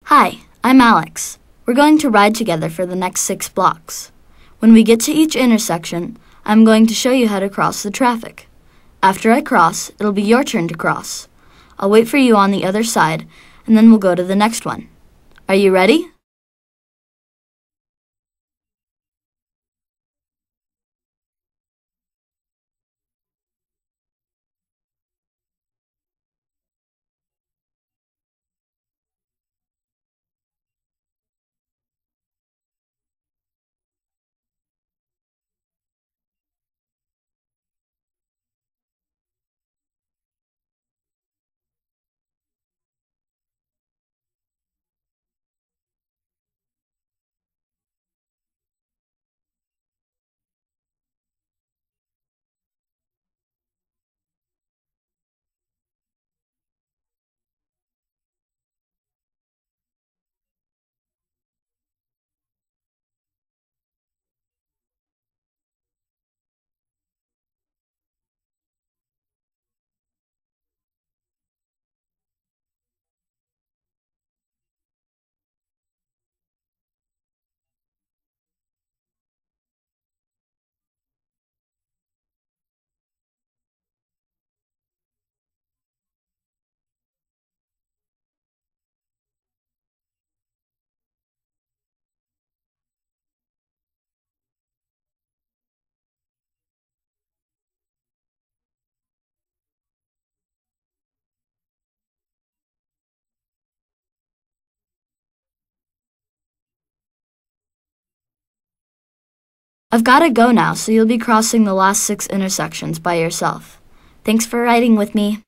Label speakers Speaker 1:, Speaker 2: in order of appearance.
Speaker 1: Hi, I'm Alex. We're going to ride together for the next 6 blocks. When we get to each intersection, I'm going to show you how to cross the traffic. After I cross, it'll be your turn to cross. I'll wait for you on the other side, and then we'll go to the next one. Are you ready? I've got to go now, so you'll be crossing the last 6 intersections by yourself. Thanks for riding with me.